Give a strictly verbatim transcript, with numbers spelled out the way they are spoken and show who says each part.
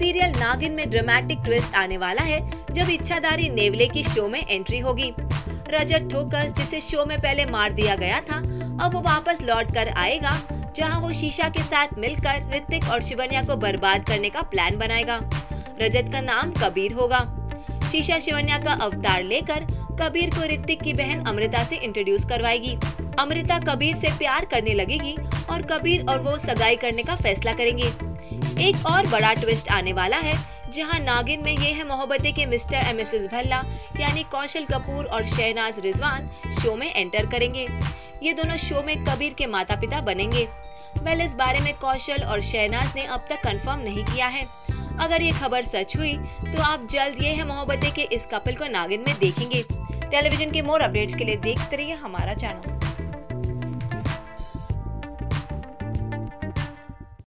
Speaker 1: Serial नागिन में dramatic twist आने वाला है जब इच्छाधारी नेवले की शो में एंट्री होगी। रजत ठोकस, जिसे शो में पहले मार दिया गया था, अब वो वापस लौट कर आएगा, जहां वो शीशा के साथ मिलकर ऋतिक और शिवन्या को बर्बाद करने का प्लान बनाएगा। रजत का नाम कबीर होगा। शीशा शिवन्या का अवतार लेकर कबीर को ऋतिक की बहन अमृता से इंट्रोड्यूस करवाएगी। अमृता कबीर से प्यार करने लगेगी और कबीर और वो सगाई करने का फैसला करेंगे। एक और बड़ा ट्विस्ट आने वाला है, जहां नागिन में ये है मोहब्बतें के मिस्टर एंड मिसेस भल्ला यानी कौशल कपूर और शहनाज रिजवान शो में एंटर करेंगे। ये दोनों शो में कबीर के माता पिता बनेंगे। वेल, इस बारे में कौशल और शहनाज ने अब तक कंफर्म नहीं किया है। अगर ये खबर सच हुई तो आप जल्द ये है मोहब्बतें के इस कपल को नागिन में देखेंगे। टेलीविजन के मोर अपडेट्स के लिए देखते रहिए हमारा चैनल।